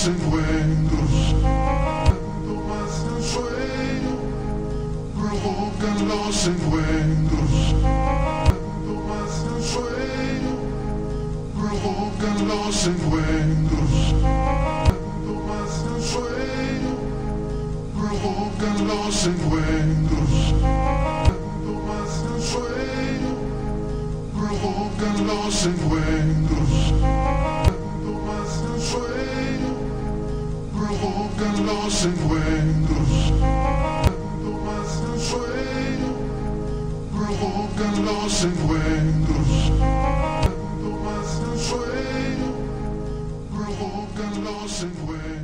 los encuentros, tanto más que un sueño, provocan los encuentros, tanto más que un sueño, provocan los encuentros, tanto más que un sueño, provocan los encuentros, tanto más que un sueño, provocan los encuentros, tanto más que un sueño, provocan los encuentros, tanto más que un sueño, provocan los encuentros, tanto más que un sueño, provocan los encuentros.